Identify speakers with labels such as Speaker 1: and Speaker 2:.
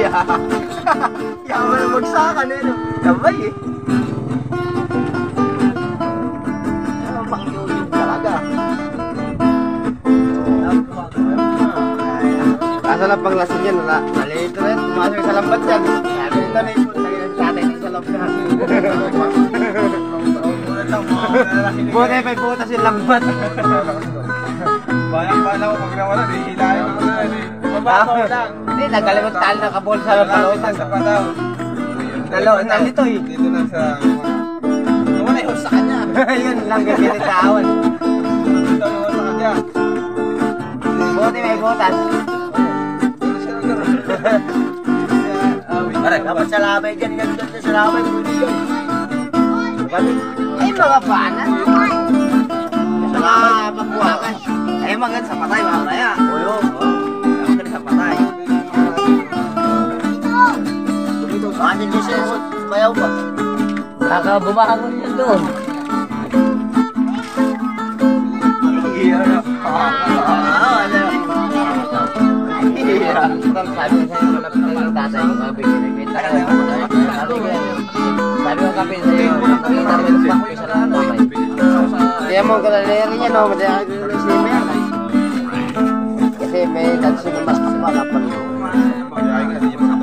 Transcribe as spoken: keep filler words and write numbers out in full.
Speaker 1: Yaman na magsakan eh, no? Sabay eh. Yaman pang yun talaga. Kaso lang paglasin yan, nalito rin, tumasok sa lambat yan. Sabi nito na yung tatay sa lambat. Buti may butas yung lambat.
Speaker 2: Bayang bala ko pag nawala, di hilahin ko na. Mababaw lang.
Speaker 1: Hindi, nagalimot tali ng kabol sa palotan.
Speaker 2: Sa palaw.
Speaker 1: Nalo, nalito eh.
Speaker 2: Dito lang sa... Nawala yung sa kanya.
Speaker 1: Yun lang gagamit sa awan.
Speaker 2: Dito nawala sa kanya.
Speaker 1: Buti may butas. Pare, dapat sa labay dyan, yan doon sa labay, pwede dyan. Ay, mga bana. Sa mga pagbuhakan. Ay, mga sa patay, mga kaya. Uyo, dapat ka sa patay. Baka dyan dyan siya, mayaw pa. Nakabumahangon yun doon. Iya na. Oo, ano. Iya. Sabi ko sa'yo, malapit na yung tatay yung kape. Sabi ko kape sa'yo, nakita rin yung kape sa tatay. Kaya mo kalalari niya, no? Madaya ka yung sime. Kasi may dati siya mas sumakapal.
Speaker 2: Pag-ayaw nga, di niya